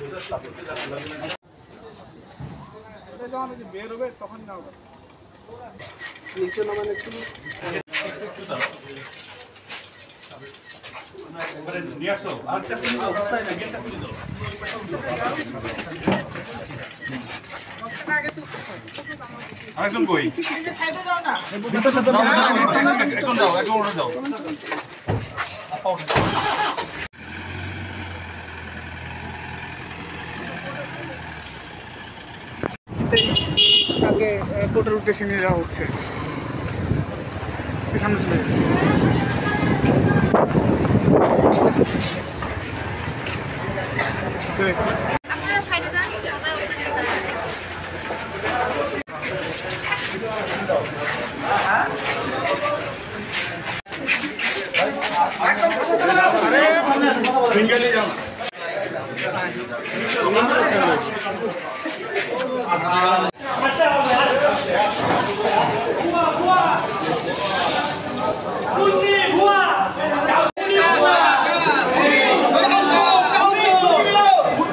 বের হবে তখন নাও নিচে নামান একটু নিয়ে আসো আরেকটা অবস্থায় না গেটটা খুলে দাও আরেকজন কই সাইডে যাও না এখন দাও এখন ওটা দাও তাকে কোর্টের উদ্দেশ্যে নিয়ে যাওয়া হচ্ছে সামনে চলে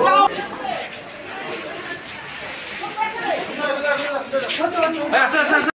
আচ্ছা